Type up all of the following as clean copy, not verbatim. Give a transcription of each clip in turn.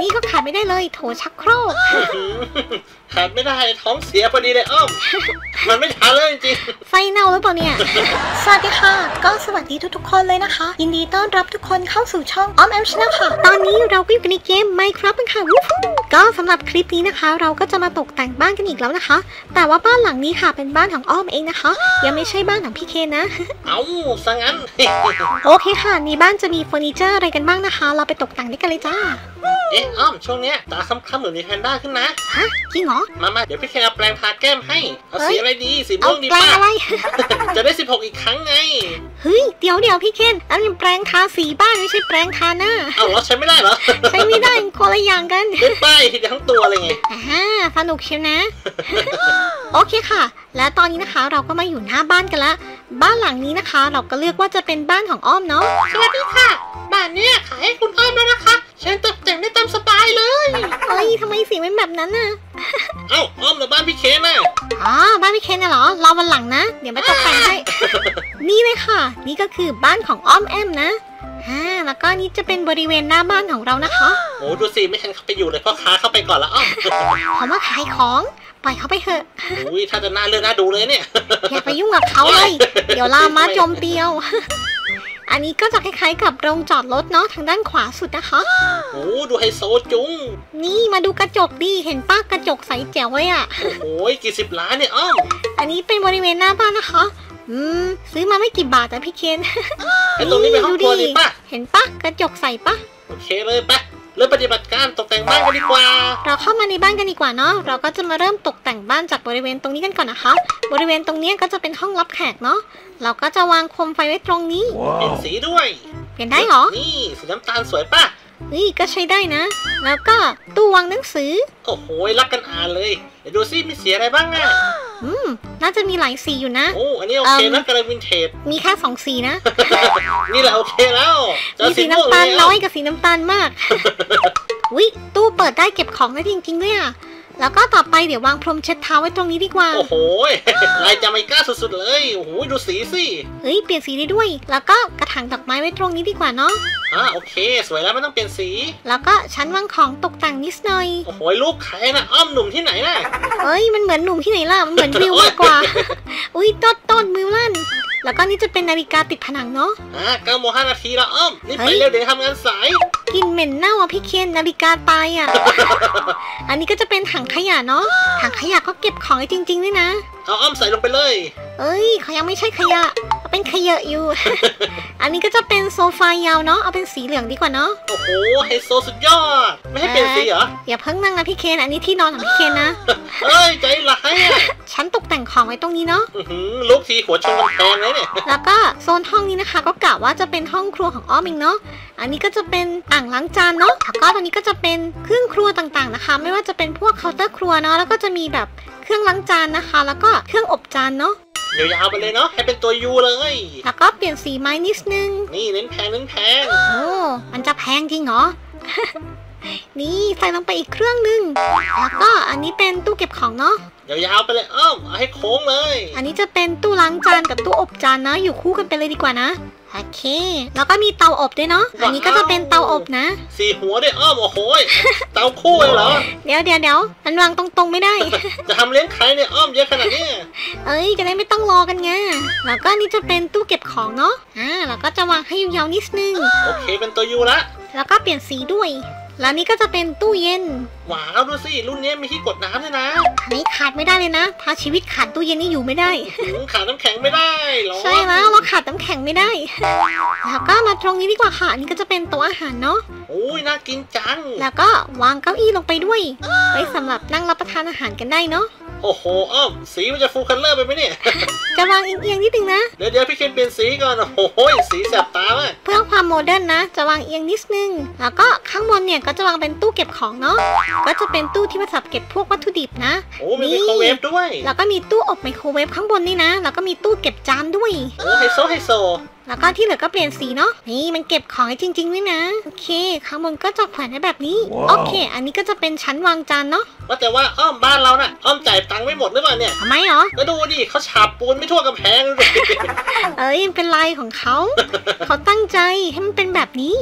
นี่ก็ขาดไม่ได้เลยโถชักโครกขาดไม่ได้ท้องเสียพอดีเลยอ้อม มันไม่ทันเลยจริงไฟเน่าหรือเปล่าเนี่ยสวัสดีค่ะก็สวัสดีทุกคนเลยนะคะยินดีต้อนรับทุกคนเข้าสู่ช่องอ้อมแอมชาแนลค่ะตอนนี้เราก็อยู่ในเกม Minecraft กันค่ะก็สำหรับคลิปนี้นะคะเราก็จะมาตกแต่งบ้านกันอีกแล้วนะคะแต่ว่าบ้านหลังนี้ค่ะเป็นบ้านของอ้อมเองนะคะยังไม่ใช่บ้านของพี่เคนนะเอาซะงั้นโอเคค่ะในบ้านจะมีเฟอร์นิเจอร์อะไรกันบ้างนะคะเราไปตกแต่งด้วยกันเลยจ้าอ้อมช่วงเนี้ยตาค้ำๆเหมือนมีแพนด้าขึ้นนะฮะจริงเหรอมาเดี๋ยวพี่เคนเอาแปรงทาแก้มให้เอาสีอะไรดีสีม่วงดีป่ะจะได้16อีกครั้งไงเฮ้ยเดี๋ยวพี่เคนนั่นเป็นแปรงทาสีบ้านไม่ใช่แปรงทาหน้าเอาเราใช้ไม่ได้เหรอใช้ไม่ได้คนละอย่างกันเป็นป้ายทีเดียวทั้งตัวเลยไงสนุกเชียวนะโอเคค่ะและตอนนี้นะคะเราก็มาอยู่หน้าบ้านกันละบ้านหลังนี้นะคะเราก็เลือกว่าจะเป็นบ้านของอ้อมเนาะสวัสดีค่ะบ้านเนี้ยขายให้คุณอ้อมแล้วนะคะเชิญตกแต่งได้ตามสบายเลยเฮ้ยทำไมสีเป็นแบบนั้นน่ะอ้อมหรือบ้านพี่เคนน่ะบ้านพี่เคนน่ะเหรอรอวันหลังนะเดี๋ยวมาตกแต่งให้นี่เลยค่ะนี่ก็คือบ้านของอ้อมแอมนะแล้วก็นี่จะเป็นบริเวณหน้าบ้านของเรานะคะโอ้ดูสิไม่ทันเข้าไปอยู่เลยพ่อค้าเข้าไปก่อนละอ้อมเขามาขายของปล่อยเขาไปเถอะอุ้ยถ้าจะน่าเลือกน่าดูเลยเนี่ยอย่าไปยุ่งกับเขาเลยเดี๋ยวลามาจมเตียวอันนี้ก็จะคล้ายๆกับโรงจอดรถเนาะทางด้านขวาสุดนะคะโอ้ดูไฮโซจุงนี่มาดูกระจกดิเห็นป้ากระจกใสแจ๋วเลยอ่ะโอ้ยกี่สิบล้านเนี่ยอ้อมอันนี้เป็นบริเวณหน้าบ้านนะคะซื้อมาไม่กี่บาทแต่พี่เคนไอ้ตรงนี้เป็นห้องครัวดีป่ะเห็นป้ากระจกใสป่ะโอเคเลยป่ะเริ่มปฏิบัติการตกแต่งบ้านกันดีกว่าเราเข้ามาในบ้านกันดีกว่าเนาะเราก็จะมาเริ่มตกแต่งบ้านจากบริเวณตรงนี้กันก่อนนะคะบริเวณตรงนี้ก็จะเป็นห้องรับแขกเนาะเราก็จะวางโคมไฟไว้ตรงนี้เปลี่ยนสีด้วยเปลี่ยนได้เหรอนี่สีน้ำตาลสวยป่ะนี่ก็ใช้ได้นะแล้วก็ตู้วางหนังสือโอ้โหรักกันอ่านเลยเดี๋ยวดูซิมีสีอะไรบ้างอ่ะน่าจะมีหลายสีอยู่นะโอ้อันนี้โอเคนะกระดาษวินเทจมีแค่2สีนะนี่แหละโอเคแล้วมีสีน้ำตาลน้อยกับสีน้ำตาลมากวิตู้เปิดได้เก็บของได้จริงๆด้วยอ่ะแล้วก็ต่อไปเดี๋ยววางพรมเช็ดเท้าไว้ตรงนี้ดีกว่าโอ้โหลายจาไมก้าสุดๆเลยโอ้โหดูสีสิเฮ้ยเปลี่ยนสีได้ด้วยแล้วก็กระถางดอกไม้ไว้ตรงนี้ดีกว่าเนาะโอเคสวยแล้วไม่ต้องเปลี่ยนสีแล้วก็ชั้นวางของตกแต่งนิดหน่อยโอ้โหรูปใครนะอ้อมหนุ่มที่ไหนน่ะเฮ้ยมันเหมือนหนุ่มที่ไหนล่ะมันเหมือนวิวมากกว่าอุ้ยต้นมือลั่นแล้วก็นี่จะเป็นนาฬิกาติดผนังเนาะ 9:05 แล้วอ้อมนี่ไปเร็วเดี๋ยวทำงานสายกลิ่นเหม็นเน่าอ่ะพี่เคนนาฬิกาตายอ่ะอันนี้ก็จะเป็นถังขยะเนาะถังขยะก็เก็บของให้จริงๆด้วยนะเอาอ้อมใส่ลงไปเลยเขายังไม่ใช่ขยะเป็นขยะอยู่ อันนี้ก็จะเป็นโซฟายาวเนาะเอาเป็นสีเหลืองดีกว่าเนาะโอ้โหไฮโซสุดยอดไม่ให้เปลี่ยนสีเหรออย่าเพิ่งนั่งนะพี่เคนอันนี้ที่นอนของพี่เคนนะใจร้ายอ่ะฉันตกแต่งของไว้ตรงนี้เนาะลุกทีหัวชนกำแพงเลยเนี่ยแล้วก็โซนห้องนี้นะคะก็กะว่าจะเป็นห้องครัวของอ้อมเองเนาะอันนี้ก็จะเป็นอ่างล้างจานเนาะแล้วก็ตรงนี้ก็จะเป็นเครื่องครัวต่างๆนะคะไม่ว่าจะเป็นพวกเคาน์เตอร์ครัวเนาะแล้วก็จะมีแบบเครื่องล้างจานนะคะแล้วก็เครื่องอบจานเนาะยาวๆไปเลยเนาะให้เป็นตัวยูเลยแล้วก็เปลี่ยนสีไม้นิดนึงนี่เน้นแพงโอ้มันจะแพงจริงเหรอ นี่ใส่ลงไปอีกเครื่องนึงแล้วก็อันนี้เป็นตู้เก็บของเนาะยาวๆไปเลยอ้อมเอาให้โค้งเลยอันนี้จะเป็นตู้ล้างจานกับตู้อบจานนะอยู่คู่กันไปเลยดีกว่านะโอเคแล้วก็มีเตาอบด้วยเนาะอันนี้ก็จะเป็นเตาอบนะ 4 หัวด้วยอ้อมโอ้โหเตาคู่เลยเหรอเดี๋ยวมันวางตรงๆไม่ได้จะทำเลี้ยงใครเนี่ยอ้อมเยอะขนาดนี้จะได้ไม่ต้องรอกันไงแล้วก็นี่จะเป็นตู้เก็บของเนาะแล้วก็จะวางให้ยาวๆนิดนึงโอเคเป็นตัวยูละแล้วก็เปลี่ยนสีด้วยแล้วนี่ก็จะเป็นตู้เย็นว้าวดูสิรุ่นนี้มีที่กดน้ำด้วยนะอันนี้ขาดไม่ได้เลยนะถ้าชีวิตขาดตู้เย็นนี่อยู่ไม่ได้ขาดน้ำแข็งไม่ได้หรอใช่แล้วเราขาดน้ำแข็งไม่ได้แล้วก็มาตรงนี้ดีกว่าค่ะอันนี้ก็จะเป็นโต๊ะอาหารเนาะโอ้ยน่ากินจังแล้วก็วางเก้าอี้ลงไปด้วยไว้สำหรับนั่งรับประทานอาหารกันได้เนาะโอ้โหอ้อมสีมันจะฟูลคัลเลอร์ไปไหมเนี่ยจะวางเอียงนิดนึงนะเดี๋ยวพี่เคนเปลี่ยนสีก่อนโอ้โหสีแสบตามากเพื่อความโมเดิร์นนะจะวางเอียงนิดนึงแล้วก็ข้างบนเนี่ยก็จะวางเป็นตู้เก็บของเนาะก็จะเป็นตู้ที่ไว้สำหรับเก็บพวกวัตถุดิบนะโอ้มีไมโครเวฟด้วยแล้วก็มีตู้อบไมโครเวฟข้างบนนี่นะแล้วก็มีตู้เก็บจานด้วยโอ้ไฮโซแล้วก็ที่เหลือก็เปลี่ยนสีเนาะนี่มันเก็บของให้จริงๆด้วยนะโอเคข้างบนก็จะแขวนไว้แบบนี้โอเคอันนี้ก็จะเป็นชั้นวางจานเนาะว่าแต่ว่าอ้อมบ้านเราน่ะอ้อมจ่ายตังค์ไม่หมดหรือเปล่าเนี่ยทำไมหรอก็ดูดิเขาฉาบปูนไม่ทั่วกำแพงเลยเป็นลายของเขา เขาตั้งใจให้มันเป็นแบบนี้โอ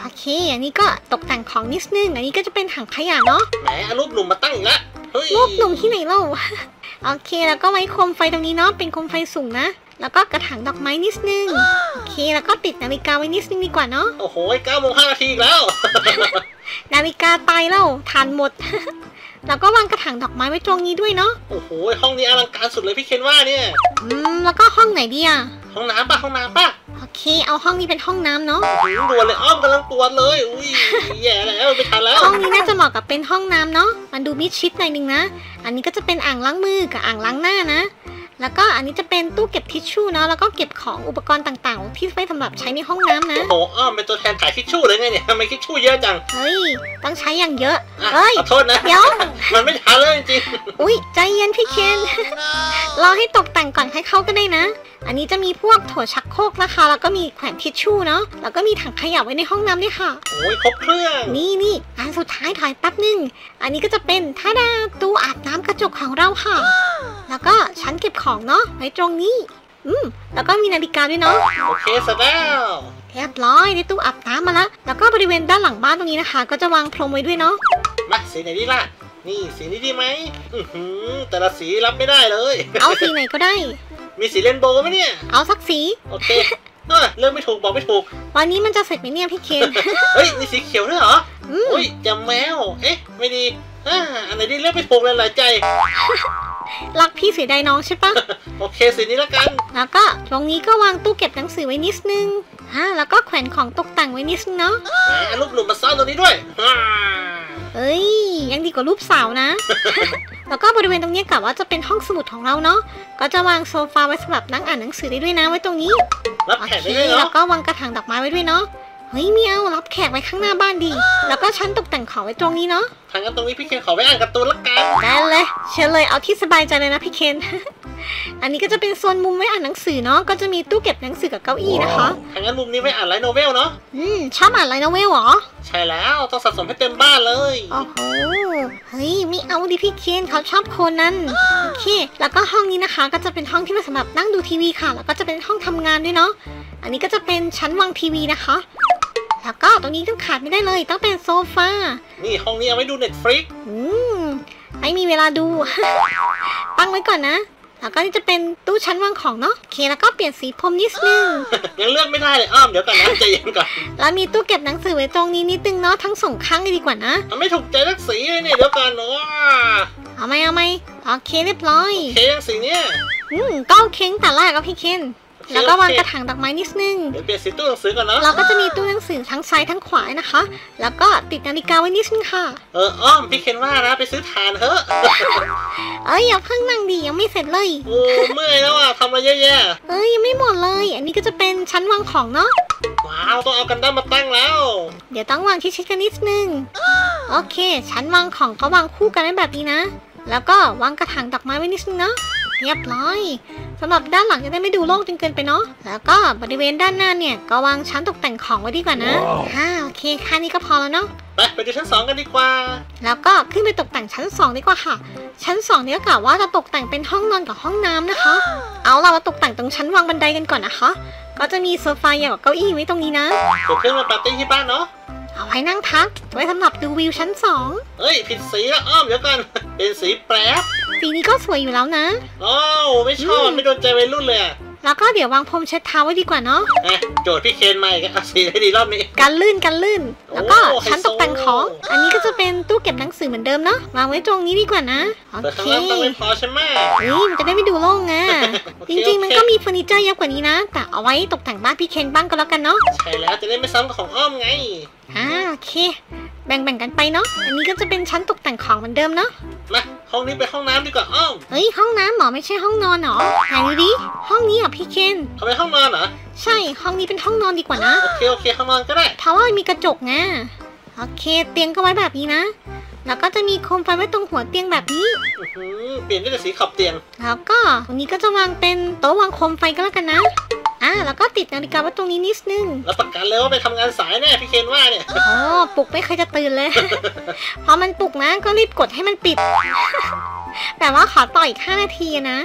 โอเคอันนี้ก็ตกแต่งของนิดนึงอันนี้ก็จะเป็นถังขยะเนาะแหมรูปหนุ่มมาตั้งอีกแล้วรูปหนุ่มที่ไหนเล่า โอเคแล้วก็ไว้โคมไฟตรงนี้เนาะเป็นโคมไฟสูงนะแล้วก็กระถางดอกไม้นิดนึงโอเคแล้วก็ติดนาฬิกาไว้นิดนึงดีกว่าเนาะโอ้โห9:05 อีกแล้วนาฬิกาตายแล้วทานหมด แล้วก็วางกระถางดอกไม้ไว้ตรงนี้ด้วยเนาะโอ้โหห้องนี้อลังการสุดเลยพี่เคนว่าเนี่ยแล้วก็ห้องไหนดีอะห้องน้ำป่ะโอเคเอาห้องนี้เป็นห้องน้ำเนาะด่วนเลยอ้อมกำลังปวดเลยอุ้ยแย่แล้วไม่ทันแล้วห้องนี้น่าจะเหมาะกับเป็นห้องน้ำเนาะมันดูมิดชิดหน่อยนึงนะอันนี้ก็จะเป็นอ่างล้างมือกับอ่างล้างหน้านะแล้วก็อันนี้จะเป็นตู้เก็บทิชชู่เนาะแล้วก็เก็บของอุปกรณ์ต่างๆที่ไว้สำหรับใช้ในห้องน้ำนะโอ้โหอ้อมเป็นตัวแทนขายทิชชู่เลยไงเนี่ยทำไมทิชชู่เยอะจังเฮ้ยต้องใช้อย่างเยอะขอโทษนะเดี๋ยวมันไม่ทันเลยจริงอุ้ยใจเย็นพี่เคนรอให้ตกแต่งก่อนให้เข้าก็ได้นะอันนี้จะมีพวกโถชักโครกนะคะแล้วก็มีแขวนทิชชู่เนาะแล้วก็มีถังขยะไว้ในห้องน้ำด้วยค่ะโอ้ยครบเครื่องนี่อันสุดท้ายถอยแป๊บนึงอันนี้ก็จะเป็นท่าดาตู้อาบน้ำกระจกของเราค่ะแล้วก็ชั้นเก็บของเนาะไว้ตรงนี้แล้วก็มีนาฬิกาด้วยเนาะโอเคเสร็จแล้วเรียบร้อยในตู้อาบน้ำมาแล้วก็บริเวณด้านหลังบ้านตรงนี้นะคะก็จะวางพรมไว้ด้วยเนาะมาสีไหนดีล่ะนี่สีนี้ดีไหมแต่ละสีรับไม่ได้เลยเอาสีไหนก็ได้มีสีเรนโบว์ไหมเนี่ยเอาสักสีโอเคเริ่มไม่ถูกบอกไม่ถูกวันนี้มันจะเสร็จไหมเนี่ยพี่เคนเฮ้ยมีสีเขียวด้วยเหรออุ้ยจำแมวไม่ดีอันไหนดีเลือกไม่ถูกเลยหลายใจรักพี่เสียดายน้องใช่ปะโอเคสีนี้ละกันแล้วก็ตรงนี้ก็วางตู้เก็บหนังสือไว้นิดนึงแล้วก็แขวนของตกแต่งไว้นิดนึงเนาะรูปหนุ่มมาซ่อนตรงนี้ด้วยเอ้ยยังดีกว่ารูปสาวนะ แล้วก็บริเวณตรงนี้กะว่าจะเป็นห้องสมุดของเราเนาะก็จะวางโซฟาไว้สำหรับนั่งอ่านหนังสือได้ด้วยนะไว้ตรงนี้รับแขกได้ด้วยเนาะแล้วก็วางกระถางดอกไม้ไว้ด้วยเนาะเฮ้ยไม่เอารับแขกไว้ข้างหน้าบ้านดีแล้วก็ชั้นตกแต่งของไว้ตรงนี้เนาะทางกันตรงนี้พี่เคนขอไว้อ่านการ์ตูนละกันได้เลยเชิญเลยเอาที่สบายใจเลยนะพี่เคน อันนี้ก็จะเป็นโซนมุมไว้อ่านหนังสือเนาะก็จะมีตู้เก็บหนังสือกับเก้าอี้นะคะทางกันมุมนี้ไว้อ่านไลท์โนเวลเนาะชอบอ่านไลท์โนเวลเหรอใช่แล้วต้องสะสมให้เต็มบ้านเลยโอ้โหเฮ้ยไม่เอาดิพี่เคนเขาชอบโคนันโอเคแล้วก็ห้องนี้นะคะก็จะเป็นห้องที่ไว้สำหรับนั่งดูทีวีค่ะแล้วก็จะเป็นห้องทำงานด้วยเนาะอันนี้ก็จะเป็นชั้นวางทีวีนะคะแล้วก็ตรงนี้ต้องขาดไม่ได้เลยต้องเป็นโซฟานี่ห้องนี้เอาไว้ดู Netflix ไม่มีเวลาดู ตั้งไว้ก่อนนะแล้วก็นี่จะเป็นตู้ชั้นวางของเนาะโอเคแล้วก็เปลี่ยนสีพรมนิดนึงยังเลือกไม่ได้เลยอ้อมเดี๋ยวก่อนนะใจเย็นก่อนแล้วมีตู้เก็บหนังสือไว้ตรงนี้นิดนึงเนาะทั้งสองข้างเลยดีกว่านะไม่ถูกใจสักสีเลยเนี่ยเดี๋ยวก่อนเนาะเอาไหมโอเคเรียบร้อยโอเคยังสีเนี้ยก็โอเคแต่แรกก็พี่เคนแล้วก็วางกระถางดอกไม้นิดนึงเดี๋ยวเปลี่ยนสีตู้หนังสือก่อนนะเราก็จะมีตู้หนังสือทั้งซ้ายทั้งขวานะคะแล้วก็ติดนาฬิกาไว้นิดนึงค่ะอ้อมพี่เคนว่านะไปซื้อถ่านเถอะอย่าเพิ่งนั่งดียังไม่เสร็จเลยโอ้เมื่อยแล้วทำอะไรแย่ๆยังไม่หมดเลยอันนี้ก็จะเป็นชั้นวางของเนาะว้าวต้องเอากันดั้มมาตั้งแล้วเดี๋ยวต้องวางชิดๆกันนิดนึงโอเคชั้นวางของก็วางคู่กันไว้แบบนี้นะแล้วก็วางกระถางดอกไม้ไว้นิดนึงเนาะเรียบร้อยสำหรับด้านหลังจะได้ไม่ดูโล่งจนเกินไปเนาะแล้วก็บริเวณด้านหน้าเนี่ยก็วางชั้นตกแต่งของไว้ดีกว่านะโอเคแค่นี้ก็พอแล้วเนาะไปดูชั้น2กันดีกว่าแล้วก็ขึ้นไปตกแต่งชั้น2ดีกว่าค่ะชั้น2เนี่ยก็กะว่าจะตกแต่งเป็นห้องนอนกับห้องน้ำนะคะเอาเรามาตกแต่งตรงชั้นวางบันไดกันก่อนนะคะก็จะมีโซฟากับเก้าอี้ไว้ตรงนี้นะเพื่อนมาปาร์ตี้ที่บ้านเนาะเอาไว้นั่งพักไว้สำหรับดูวิวชั้น2 ผิดสีแล้วอ้อมเดี๋ยวกันเป็นสีแปรสีนี้ก็สวยอยู่แล้วนะไม่ชอบไม่โดนใจวัยรุ่นเลยแล้วก็เดี๋ยววางพรมเช็ดเท้าไว้ดีกว่าเนาะโจทย์พี่เคนใหม่กันสีให้ดีรอบนี้กันลื่นแล้วก็ชั้นตกแต่งของอันนี้ก็จะเป็นตู้เก็บหนังสือเหมือนเดิมเนาะวางไว้ตรงนี้ดีกว่านะโอเคต้องไม่พอใช่ไหมมันจะได้ไม่ดูโล่งไงจริงๆมันก็มีเฟอร์นิเจอร์เยอะกว่านี้นะแต่เอาไว้ตกแต่งบ้านพี่เคนบ้างก็แล้วกันเนาะใช่แล้วจะได้ไม่ซ้ำกับของอ้อมไงโอเคแบ่งกันไปเนาะอันนี้ก็จะเป็นชั้นตกแต่งของเหมือนเดิมเนาะมาห้องนี้ไปห้องน้ำดีกว่าอ้อมห้องน้ำหรอไม่ใช่ห้องนอนหรอไหนดูดิห้องนี้พี่เคนเอาไปห้องนอนเหรอใช่ห้องนี้เป็นห้องนอนดีกว่านะโอเคห้องนอนก็ได้เพราะว่ามีกระจกไงโอเคเตียงก็ไว้แบบนี้นะแล้วก็จะมีโคมไฟไว้ตรงหัวเตียงแบบนี้เปลี่ยนด้วยแต่สีขอบเตียงแล้วก็ตรงนี้ก็จะวางเป็นโต๊ะวางโคมไฟก็แล้วกันนะแล้วก็ติดนาฬิกาไว้ตรงนี้นิดนึงแล้วประกันเลยว่าไปทำงานสายแน่พี่เคนว่าเนี่ยปลุกไม่เคยจะตื่นเลย พอมันปลุกนะก็รีบกดให้มันปิด แต่ว่าขอต่ออีก5 นาทีนะ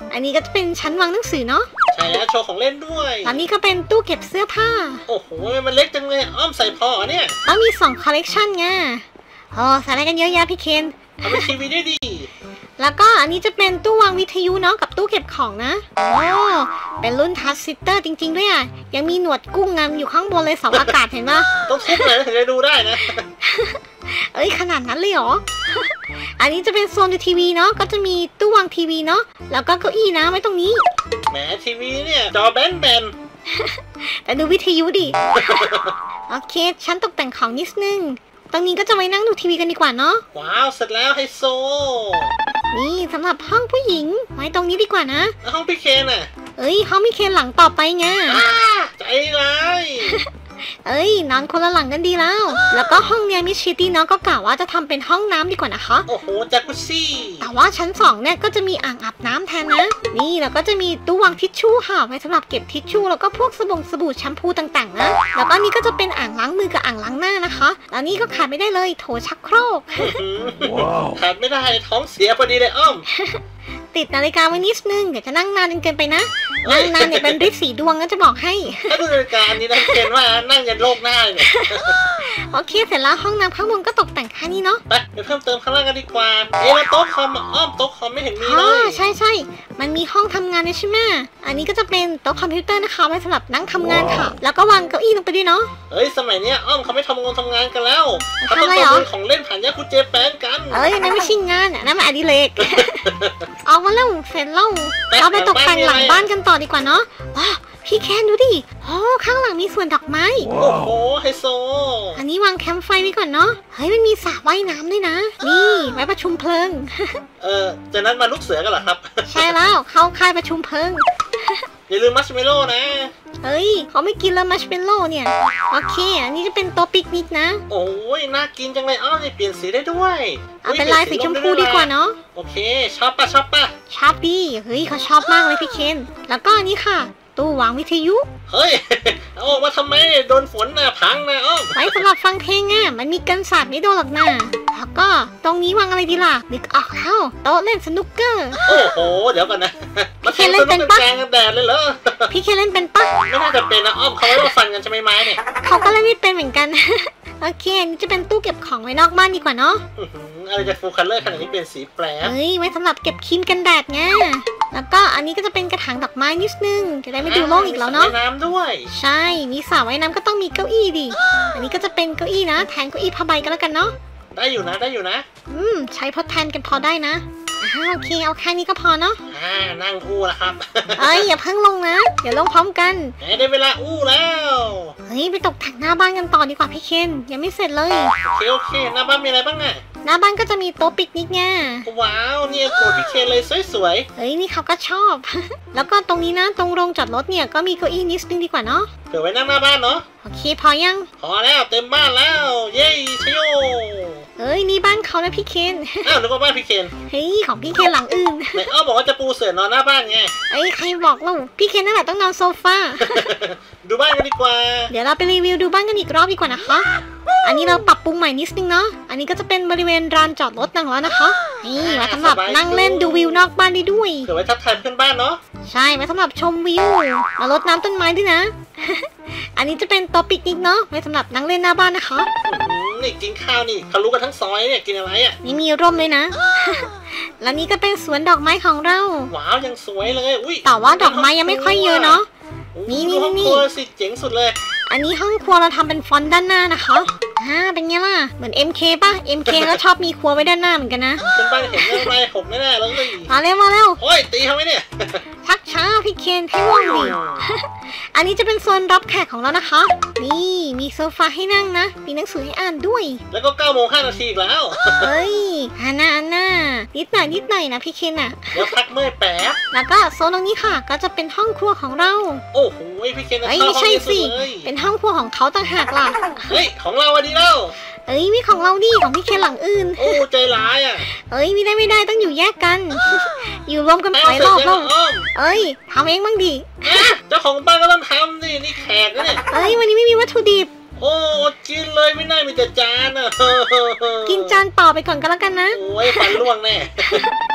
อันนี้ก็จะเป็นชั้นวางหนังสือเนาะใช่แล้วโชว์ของเล่นด้วยอันนี้ก็เป็นตู้เก็บเสื้อผ้าโอ้โหมันเล็กจังเลยอ้อมใส่พอเนี่ยต้องมี2 คอลเลกชันไงใส่อะไรกันเยอะแยะพี่เคนเอาไปทีวีได้ดีแล้วก็อันนี้จะเป็นตู้วางวิทยุเนาะกับตู้เก็บของนะเป็นรุ่นทัชซิสเตอร์จริงๆด้วยอ่ะยังมีหนวดกุ้งงามอยู่ข้างบนเลยเสาอากาศเห็นปะต้องทุบเลยถึงจะดูได้นะขนาดนั้นเลยเหรออันนี้จะเป็นโซนดูทีวีเนาะก็จะมีตู้วางทีวีเนาะแล้วก็เก้าอี้นะไว้ตรงนี้แหมทีวีเนี่ยจอแบนแต่ดูวิทยุดิโอเคชั้นตกแต่งของนิดนึงตรงนี้ก็จะไว้นั่งดูทีวีกันดีกว่าเนาะว้าวเสร็จแล้วไฮโซนี่สำหรับห้องผู้หญิงไว้ตรงนี้ดีกว่านะห้องพี่เคนห้องพี่เคนหลังต่อไปไงใจร้ายนอนคนละหลังกันดีแล้วก็ห้องเนี้ยมิชิตี้เนาะก็กล่าวว่าจะทำเป็นห้องน้ำดีกว่านะคะโอ้โหจากุซี่แต่ว่าชั้น2เนี่ยก็จะมีอ่างอาบน้ำแทนนะนี่แล้วก็จะมีตู้วางทิชชู่ค่ะไว้สำหรับเก็บทิชชู่แล้วก็พวกสบู่แชมพูต่างๆนะแล้วก็นี่ก็จะเป็นอ่างล้างมือกับอ่างล้างหน้านะคะแล้วนี่ก็ขาดไม่ได้เลยโถชักโครกขาดไม่ได้ท้องเสียพอดีเลยอ้อมติดนาฬิกาไว้นิดนึงเดี๋ยวจะนั่งนานจนเกินไปนะนั่งนานเนี่ยเป็นฤทธิ์สีดวงก็จะบอกให้ถ้าดูนาฬิกานี้นะเห็นว่านั่งยันโลกหน้าเลยโอเคเสร็จแล้วห้องน้ำข้างบนก็ตกแต่งแค่นี้เนาะไปเดี๋ยวเพิ่มเติมข้างล่างกันดีกว่าแล้วโต๊ะคอมอ้อมโต๊ะคอมไม่เห็นมีเลยใช่มันมีห้องทำงานด้วยใช่ไหมอันนี้ก็จะเป็นโต๊ะคอมพิวเตอร์นะคะไว้สำหรับนั่งทำงานค่ะแล้วก็วางเก้าอี้ลงไปด้วยเนาะสมัยนี้อ้อมเขาไม่ทำงานกันแล้วเขาต้องทำของเล่นผ่านยาคุเจแปนกันนั่นไม่ใช่งานนั่นมันอดิเรกเอามาแล้วเสร็จแล้วเราไปตกแต่งหลังบ้านกันต่อดีกว่าเนาะพี่แคนดูดิข้างหลังมีสวนดอกไม้โอ้โหไฮโซอันนี้วางแคมป์ไฟไว้ก่อนเนาะมันมีสระว่ายน้ำด้วยนะนี่ไว้ประชุมเพลิงจะนัดมาลูกเสือกันเหรอครับใช่แล้วเข้าค่ายประชุมเพลิงอย่าลืมมัชเมลโล่นะเขาไม่กินแล้วมัชเมลโล่เนี่ยโอเคอันนี้จะเป็นโต๊ะปิกนิกนะโอ้ยน่ากินจังเลยเปลี่ยนสีได้ด้วยเอาเป็นลายสีชมพูดีกว่าเนาะโอเคชอบปะชอบดีเขาชอบมากเลยพี่เคนแล้วก็อันนี้ค่ะตู้วางวิทยุเอาออกมาทำไมโดนฝนพังนะไว้สำหรับฟังเพลงมันมีกันสาดไม่โดนหรอกนะแล้วก็ตรงนี้วางอะไรดีล่ะนึกออกแล้วโต๊ะเล่นสนุกเกอร์โอ้โหเดี๋ยวก่อนนะพี่เคนเล่นเป็นปะแกงกันแดดเลยเหรอพี่เคนเล่นเป็นปะไม่น่าจะเป็นนะเขาไม่ต้องฟันกันใช่ไหมไม้เนี่ยเขาก็เล่นไม่เป็นเหมือนกันโอเคนี่จะเป็นตู้เก็บของไว้นอกบ้านดีกว่าเนาะอะไรจะฟูลคัลเลอร์ขนาดนี้เป็นสีแปรไว้สำหรับเก็บครีมกันแดดไงแล้วก็อันนี้ก็จะเป็นกระถางดอกไม้นิดนึงจะได้ไม่ดูโล่งอีกแล้วเนาะน้ำด้วยใช่มีสระว่ายน้ำก็ต้องมีเก้าอี้ดิอันนี้ก็จะเป็นเก้าอี้นะแทนเก้าอี้ผ้าใบก็แล้วกันเนาะได้อยู่นะใช้ทดแทนกันพอได้นะโอเคเอาแค่นี้ก็พอเนาะนั่งอู้แล้วครับอย่าเพิ่งลงนะเดี๋ยวลงพร้อมกันได้เวลาอู้แล้วไปตกแต่งหน้าบ้านกันต่อดีกว่าพี่เคนยังไม่เสร็จเลยโอเคหน้าบ้านมีอะไรบ้างหน้าบ้านก็จะมีโต๊ะปิกนิกไงว้าวเนี่ยโปรดพี่เคนเลยสวยนี่เขาก็ชอบแล้วก็ตรงนี้นะตรงโรงจอดรถเนี่ยก็มีเก้าอี้นิดนึงดีกว่าเนาะเผื่อไว้นั่งหน้าบ้านเนาะโอเคพอยังพอแล้วเต็มบ้านแล้วเย้ชโยนี่บ้านเขานะพี่เคนนึกว่าบ้านพี่เคนของพี่เคนหลังอื่นไหนบอกว่าจะปูเสื่อนอนหน้าบ้านไงใครบอกเราพี่เคนนั่นแหละต้องนอนโซฟาดูบ้านกันดีกว่าเดี๋ยวเราไปรีวิวดูบ้านกันอีกรอบดีกว่านะคะอันนี้เราปรับปรุงใหม่นิดนึงเนาะอันนี้ก็จะเป็นบริเวณลานจอดรถนั่งแล้วนะคะไว้สำหรับนั่งเล่นดูวิวนอกบ้านได้ด้วยเผื่อไว้ทักทายเพื่อนบ้านเนาะใช่ไว้สำหรับชมวิวมารดน้ำต้นไม้ด้วยนะอันนี้จะเป็นโต๊ะปิกนิกเนาะไว้สำหรับนั่งเล่นหน้าบ้านนะคะนี่กินข้าวนี่เขารู้กันทั้งซอยเนี่ยกินอะไรนี่มีร่มเลยนะแล้วนี่ก็เป็นสวนดอกไม้ของเราว้าวยังสวยเลยแต่ว่าดอกไม้ยังไม่ค่อยเยอะเนาะนี่สิเจ๋งสุดเลยอันนี้ห้องครัวเราทำเป็นฟอนต์ด้านหน้านะคะเป็นไงล่ะเหมือน MK ป่ะ MK ก็ชอบมีครัวไว้ด้านหน้าเหมือนกันนะเป็นบ้านเห็นเรื่องอะไรผมแน่ๆแล้วเลยมาเร็วโอ้ยตีทำไมเนี่ยชักช้าพี่เคนให้ว่องดิอันนี้จะเป็นโซนรับแขกของเรานะคะนี่มีโซฟาให้นั่งนะมีหนังสือให้อ่านด้วยแล้วก็9:05 นาทีอีกแล้วอันน่านิดหน่อยนะพี่เคนเดี๋ยวพักเมื่อยแป๊บแล้วก็โซนตรงนี้ค่ะก็จะเป็นห้องครัวของเราโอ้โหพี่เคนไม่ใช่สิเป็นห้องครัวของเขาต่างหากล่ะของเราดีแล้วมีของเราดิของพี่เคนหลังอื่นใจร้ายไม่ได้ต้องอยู่แยกกันอยู่รวมกันหลายรอบแล้วทำเองบ้างดิเจ้าของบ้านก็ต้องทำดินี่แขกเนี่ยวันนี้ไม่มีวัตถุดิบกินเลยไม่น่ามีแต่จานกินจานต่อไปก่อนก็แล้วกันนะฝันล่วงแน่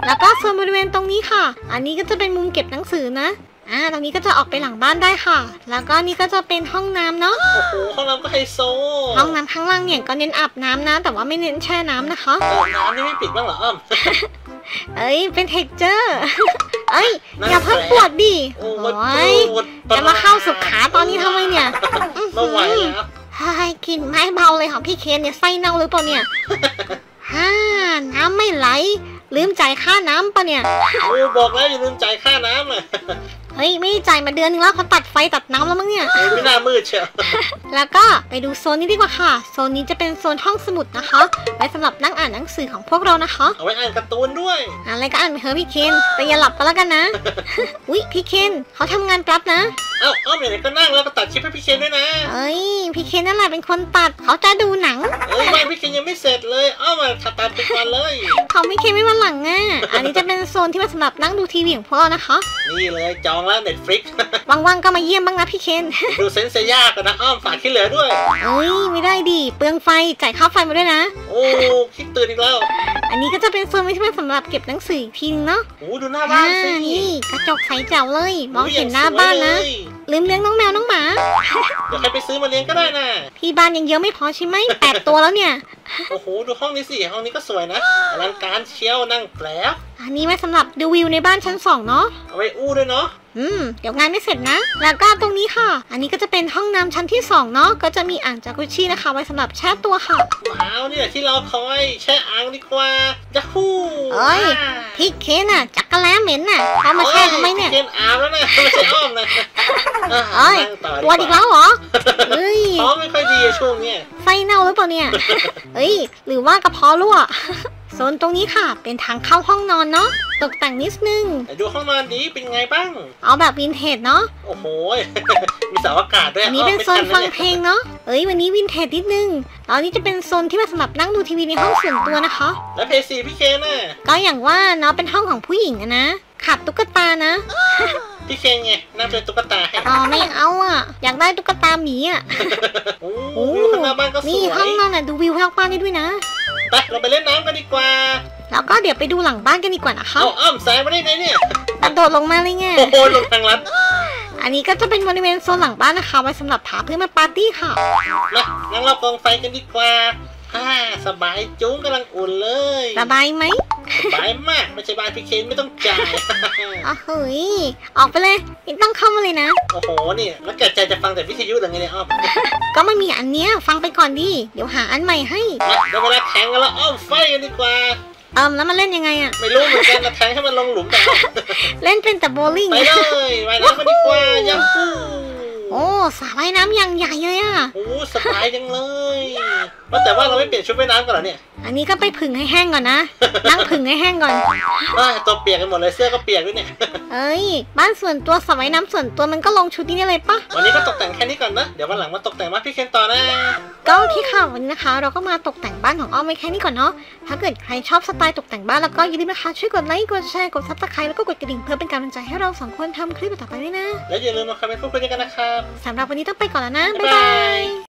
แล้วก็ส่วนบริเวณตรงนี้ค่ะอันนี้ก็จะเป็นมุมเก็บหนังสือนะตรงนี้ก็จะออกไปหลังบ้านได้ค่ะแล้วก็นี่ก็จะเป็นห้องน้ำเนาะโอ้โหห้องน้ำก็ไฮโซห้องน้ำข้างล่างเนี่ยก็เน้นอาบน้ำนะแต่ว่าไม่เน้นแช่น้ำนะคะน้ำนี่ไม่ปิดบ้างเหรออ้อมเป็นเท็กเจอร์อย่าเพิ่งปวดดิโอ้ยจะมาเข้าสุขาตอนนี้ทำไมเนี่ยไม่ไหวแล้วกินไม่เบาเลยของพี่เคนเนี่ยไส้เน่าหรือเปล่าเนี่ยน้ำไม่ไหลลืมจ่ายค่าน้ำปะเนี่ยบอกแล้วอย่าลืมจ่ายค่าน้ำเลยไม่จ่ายมาเดือนนึงแล้วเขาตัดไฟตัดน้ำแล้วมั้งเนี่ยไม่น่ามืดเชียวแล้วก็ไปดูโซนนี้ดีกว่าค่ะโซนนี้จะเป็นโซนห้องสมุดนะคะไว้สำหรับนั่งอ่านหนังสือของพวกเรานะคะเอาไว้อ่านการ์ตูนด้วยอะไรก็อ่านไปเถอะพี่เคนแต่อย่าหลับก็แล้วกันนะอุ๊ยพี่เคนเขาทำงานแป๊บนะอ้อมไหนก็นั่งแล้วก็ตัดคลิปให้พี่เคนด้วยนะพี่เคนนั่นแหละเป็นคนตัดเขาจะดูหนังไม่พี่เคนยังไม่เสร็จเลยมาตัดไปก่อนเลยของพี่เคนไม่มาหลังอันนี้จะเป็นโซนที่มาสำหรับนั่งดูทีวีของพวกเรานะคะนี่เลยจองแล้ว Netflix ว่างๆก็มาเยี่ยมบ้างนะพี่เคนดูเซนเซียกันนะอ้อมฝากที่เหลือด้วยไม่ได้ดิเปลืองไฟจ่ายค่าไฟมาด้วยนะคิดตื่นอีกแล้วอันนี้ก็จะเป็นโซนที่มาสำหรับเก็บหนังสืออีกทีนึงเนาะดูหน้าบ้านสินี่กระจกใสแจ๋วเลยมองเห็นหน้าบ้านนะลืมเลี้ยงน้องแมวน้องหมาเดี๋ยวใครไปซื้อมาเลี้ยงก็ได้นะพี่บ้านยังเยอะไม่พอใช่ไหม8 ตัวแล้วเนี่ยโอ้โหดูห้องนี้สิห้องนี้ก็สวยนะอลังการเชียวนั่งแปลกอันนี้ไว้สำหรับดูวิวในบ้านชั้น2เนาะเอาไว้อู้ด้วยเนาะเดี๋ยวงานไม่เสร็จนะแล้วก็ตรงนี้ค่ะอันนี้ก็จะเป็นห้องน้ำชั้นที่2เนาะก็จะมีอ่างจากุชินะคะไว้สำหรับแช่ตัวค่ะว้าวนี่แหละที่เราคอยแช่อ่างดีกว่ายัฮูพี่เคนจักรแล้เหม็นเอามาแช่ทำไมเนี่ยเคนอาบแล้วนะไม่ใช่อ้อมนะตัวอีกแล้วเหรอท้องไม่ค่อยดีช่วงนี้ไส้เน่าหรือเปล่าเนี่ยหรือว่ากระเพาะรั่วโซนตรงนี้ค่ะเป็นทางเข้าห้องนอนเนาะตกแต่งนิดนึงดูห้องนอนนี้เป็นไงบ้างเอาแบบวินเทจเนาะโอ้โหมีเสาอากาศด้วยอันนี้เป็นโซนฟังเพลงเนาะวันนี้วินเทจนิดนึงแล้วนี่จะเป็นโซนที่มาสำหรับนั่งดูทีวีในห้องส่วนตัวนะคะแล้วเพย์ซีพี่เคนก็อย่างว่าเนาะเป็นห้องของผู้หญิงนะขาดตุ๊กตานะพี่เคนไงนั่งเป็นตุ๊กตาให้ไม่เอาอยากได้ตุ๊กตาหมีโอ้ข้างหน้าบ้านก็สวยนี่ห้องนอนดูวิวข้างบ้านได้ด้วยนะไปเราไปเล่นน้ำกันดีกว่าแล้วก็เดี๋ยวไปดูหลังบ้านกันดีกว่านะคะอ้อมแซงมาได้ไงเนี่ยกระโดดลงมาเลยไงโอ้ลงทางลัดอันนี้ก็จะเป็นบริเวณโซนหลังบ้านนะคะไว้สำหรับพาเพื่อนมาปาร์ตี้ค่ะงั้นเรากองไฟกันดีกว่าสบายจุ้งกำลังอุ่นเลยสบายไหมสบายมากไม่ใช่บ้านพี่เคนไม่ต้องจ่ายออกไปเลยไม่ต้องเข้ามาเลยนะโอ้โหนี่แล้วแกใจจะฟังแต่วิทยุหรือไงเนี่ยอ้อมก็ไม่มีอันเนี้ยฟังไปก่อนดิเดี๋ยวหาอันใหม่ให้เดี๋ยวเวลาแข่งกันแล้วอ้อมไฟกันดีกว่าแล้วมันเล่นยังไงไม่รู้เหมือนกันนะแทงให้มันลงหลุมแต่เล่นเป็นแต่โบลิ่งไปเลยว่ายน้ำกันดีกว่ายังฟูสระว่ายน้ำอย่างใหญ่เลยสบายจังเลยแต่ว่าเราไม่เปลี่ยนชุดว่ายน้ำก่อนเหรอเนี่ยอันนี้ก็ไปผึ่งให้แห้งก่อนนะนั่งผึ่งให้แห้งก่อนตัวเปียกกันหมดเลยเสื้อก็เปียกด้วยเนี่ยบ้านส่วนตัวสระว่ายน้ำส่วนตัวมันก็ลงชุดนี้ได้เลยปะวันนี้ก็ตกแต่งแค่นี้ก่อนนะเดี๋ยววันหลังมาตกแต่งบ้านพี่เคนต่อนะก็ที่ค่ะวันนี้นะคะเราก็มาตกแต่งบ้านของอ้อมไว้แค่นี้ก่อนเนาะถ้าเกิดใครชอบสไตล์ตกแต่งบ้านแล้วก็อย่าลืมนะคะช่วยกดไลค์กดแชร์กดซับสไครต์แล้วก็กดกระดิ่งเพื่อเป็นกำลังใจให้เรา2 คนทำคลิปต่อไปด้วยนะและอย่าลืมมาคอมเมนต์พูดคุยกันนะครับสำหรับวันนี้ต้องไปก่อนแล้วนะบ๊ายบาย